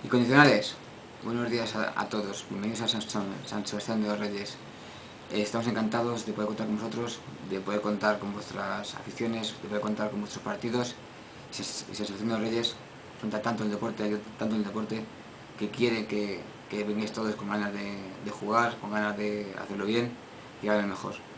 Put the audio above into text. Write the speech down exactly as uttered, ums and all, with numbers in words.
Incondicionales, buenos días a, a todos, bienvenidos a San, San Sebastián de los Reyes. Eh, estamos encantados de poder contar con vosotros, de poder contar con vuestras aficiones, de poder contar con vuestros partidos. Y San Sebastián de los Reyes cuenta tanto el deporte, tanto el deporte, que quiere que, que vengáis todos con ganas de, de jugar, con ganas de hacerlo bien y a lo mejor.